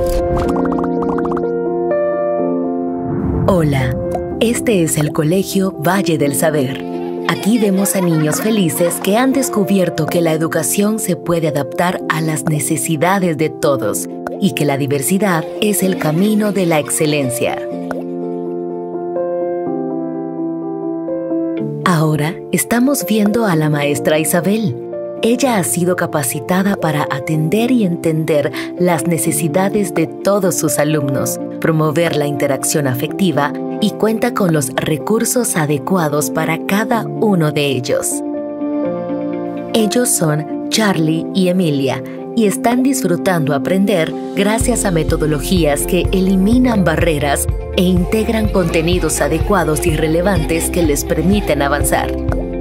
Hola, este es el Colegio Valle del Saber. Aquí vemos a niños felices que han descubierto que la educación se puede adaptar a las necesidades de todos y que la diversidad es el camino de la excelencia. Ahora estamos viendo a la maestra Isabel. Ella ha sido capacitada para atender y entender las necesidades de todos sus alumnos, promover la interacción afectiva y cuenta con los recursos adecuados para cada uno de ellos. Ellos son Charlie y Emilia y están disfrutando aprender gracias a metodologías que eliminan barreras e integran contenidos adecuados y relevantes que les permiten avanzar.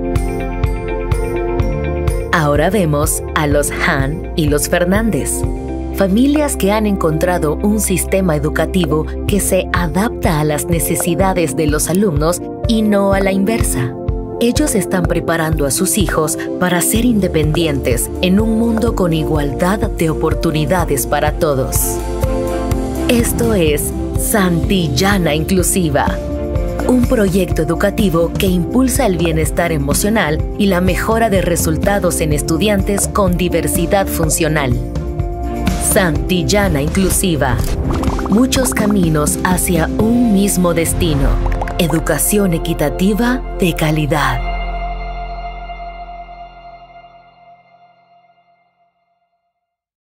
Ahora vemos a los Han y los Fernández, familias que han encontrado un sistema educativo que se adapta a las necesidades de los alumnos y no a la inversa. Ellos están preparando a sus hijos para ser independientes en un mundo con igualdad de oportunidades para todos. Esto es Santillana Inclusiva, un proyecto educativo que impulsa el bienestar emocional y la mejora de resultados en estudiantes con diversidad funcional. Santillana Inclusiva. Muchos caminos hacia un mismo destino. Educación equitativa de calidad.